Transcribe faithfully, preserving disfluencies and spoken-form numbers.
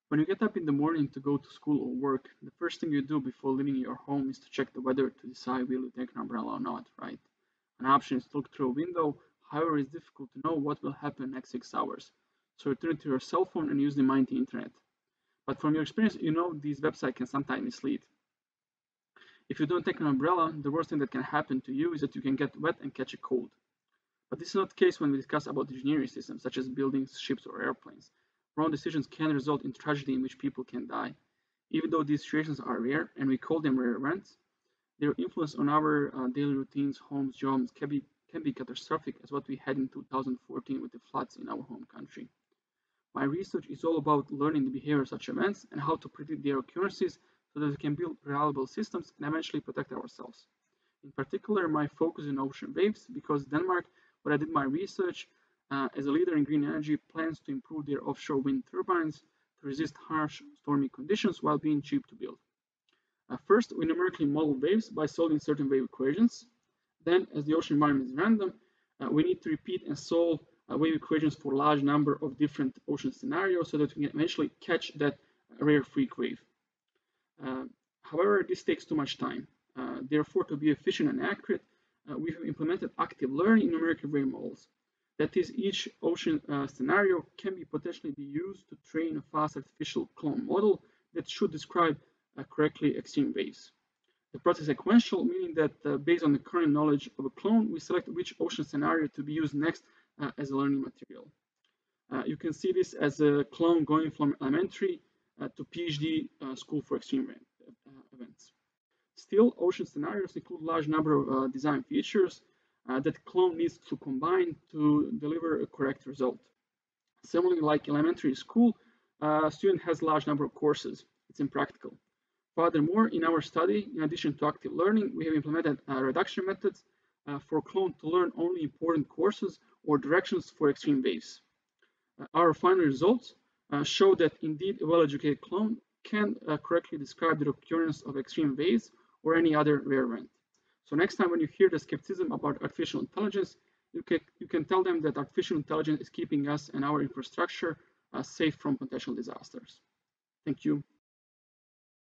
When you get up in the morning to go to school or work, the first thing you do before leaving your home is to check the weather to decide will you take an umbrella or not, right? An option is to look through a window, however, it's difficult to know what will happen next six hours. So return to your cell phone and use the mind the internet. But from your experience, you know these websites can sometimes mislead. If you don't take an umbrella, the worst thing that can happen to you is that you can get wet and catch a cold. But this is not the case when we discuss about engineering systems, such as buildings, ships, or airplanes. Wrong decisions can result in tragedy in which people can die. Even though these situations are rare, and we call them rare events, their influence on our uh, daily routines, homes, jobs can be, can be catastrophic, as what we had in two thousand fourteen with the floods in our home country. My research is all about learning the behavior of such events and how to predict their occurrences so that we can build reliable systems and eventually protect ourselves. In particular, my focus is on ocean waves because Denmark, where I did my research, uh, as a leader in green energy, plans to improve their offshore wind turbines to resist harsh stormy conditions while being cheap to build. Uh, first, we numerically model waves by solving certain wave equations. Then, as the ocean environment is random, uh, we need to repeat and solve uh, wave equations for a large number of different ocean scenarios so that we can eventually catch that rare freak wave. Uh, however, this takes too much time. Uh, therefore, to be efficient and accurate, uh, we have implemented active learning in numerical wave models. That is, each ocean uh, scenario can be potentially be used to train a fast artificial clone model that should describe uh, correctly extreme waves. The process is sequential, meaning that uh, based on the current knowledge of a clone, we select which ocean scenario to be used next uh, as a learning material. Uh, you can see this as a clone going from elementary uh, to PhD uh, school for extreme uh, events. Still, ocean scenarios include a large number of uh, design features uh, that clone needs to combine to deliver a correct result. Similarly, like elementary school, uh, a student has a large number of courses. It's impractical. Furthermore, in our study, in addition to active learning, we have implemented uh, reduction methods uh, for clone to learn only important courses or directions for extreme waves. Uh, our final results uh, show that indeed a well-educated clone can uh, correctly describe the occurrence of extreme waves or any other rare event. So next time when you hear the skepticism about artificial intelligence, you can, you can tell them that artificial intelligence is keeping us and our infrastructure uh, safe from potential disasters. Thank you.